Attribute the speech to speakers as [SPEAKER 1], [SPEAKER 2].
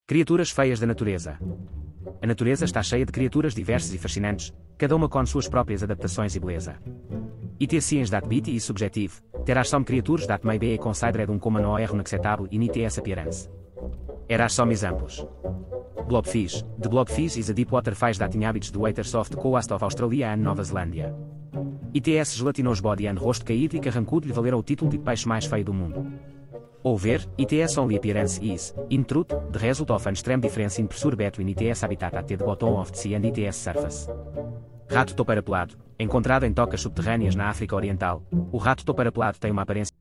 [SPEAKER 1] Criaturas feias da natureza. A natureza está cheia de criaturas diversas e fascinantes, cada uma com suas próprias adaptações e beleza. IT ciens dat biti e subjetivo, terás som criaturas dat may be considered como no erro inacceptável in its appearance. Erás som exemplos. Blobfish. The blobfish is a deep-water fish that inhabits the waters of the coast of Australia and Nova Zelândia. ITS gelatinos body and rosto caído e carrancudo lhe valeram o título de peixe mais feio do mundo. Ou ver, ITS only appearance is, in truth, the result of an extreme difference in pressure between ITS habitat at the bottom of the sea and ITS surface. Rato topeira pelado. Encontrado em tocas subterrâneas na África Oriental, o rato topeira pelado tem uma aparência